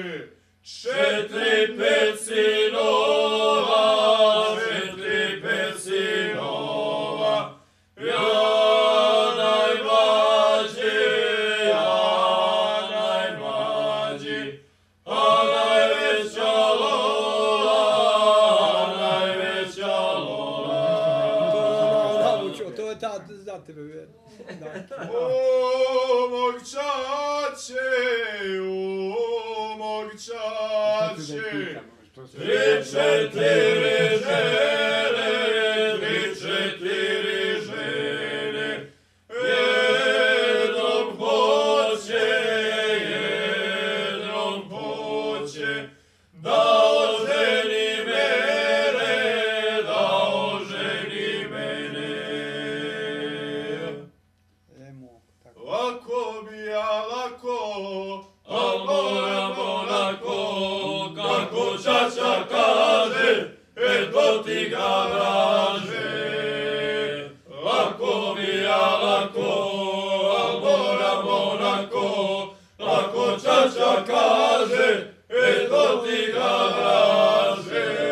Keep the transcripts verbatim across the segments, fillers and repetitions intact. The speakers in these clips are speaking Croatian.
Četiri, pet sinova, četiri, pet sinova, ja najmlađi, ja najmlađi, a najveća Lola, najveća Lola. To je ta za tebe, vjer. O, mog čače, o, mog čače, tri, četiri žene, tri, četiri žene, jednom hoće, jednom hoće, da oženi mene, da oženi mene. Lako bi ja, lako, al moram onako, kako čača kaže, eto ti ga vraže. Lako mi ja, lako, al moram onako, kako čača kaže, eto ti ga vraže.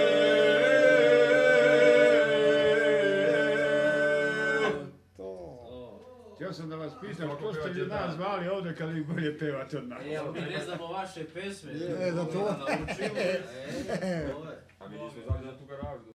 Htio sam da vas pitam, ko ste li nas zvali ovdje kad vi bolje pevate od nas? Evo, mi ne znamo vaše pesme. E, za to. Naučimo. E, ovo je. A mi nismo znali za tu garažu.